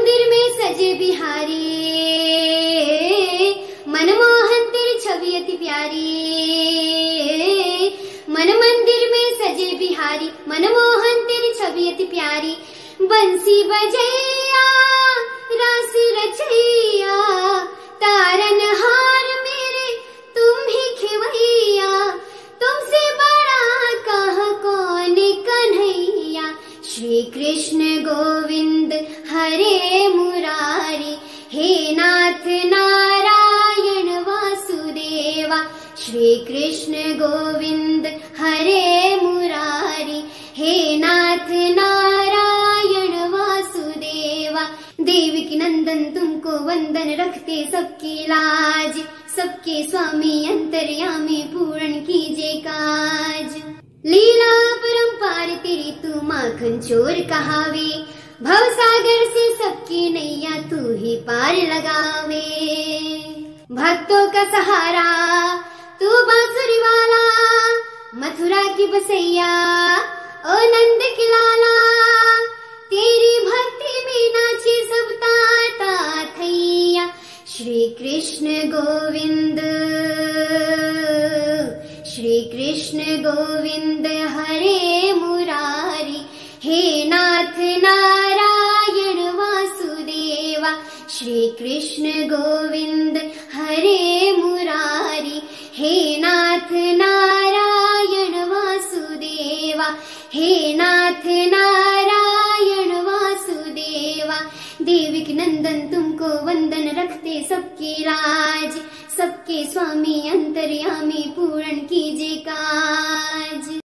मंदिर में सजे बिहारी, मनमोहन तेरी छवि अति प्यारी। मन मंदिर में सजे बिहारी, मनमोहन तेरी छवि अति प्यारी। बंसी बजैया रास रचैया, तारन हार मेरे तुम ही खेवैया। तुमसे बड़ा कहाँ कौन कन्हैया। श्री कृष्ण गोविंद हरे मुरारी, हे नाथ नारायण वासुदेवा। श्री कृष्ण गोविंद हरे मुरारी, हे नाथ नारायण वासुदेवा। देवकी नंदन तुमको वंदन, रखते सबकी लाज। सबके स्वामी अंतर्यामी, पूर्ण कीजे काज। लीला परंपार तेरी तू माखन चोर कहावे। भवसागर से सबकी नैया तू ही पार लगावे। भक्तों का सहारा तू बांसुरी वाला, मथुरा की बसैया ओ नंद की लाला। तेरी भक्ति में नाचे सब ताता थैया। श्री कृष्ण गोविंद, श्री कृष्ण गोविंद हरे मुरारी, हे नाथ नारायण वासुदेवा। श्री कृष्ण गोविंद हरे मुरारी, हे नाथ नारायण वासुदेवा। हे नाथ नारायण वासुदेवा। देवकी नंदन तुमको वंदन, रखते सबकी लाज। सबके स्वामी अंतर्यामी, पूर्ण कीजे काज।